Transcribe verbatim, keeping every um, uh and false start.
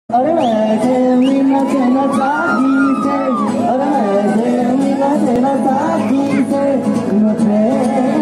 अरे वैसे मिला तेना साथी से, अरे वैसे मिला तेना साथी से मुझे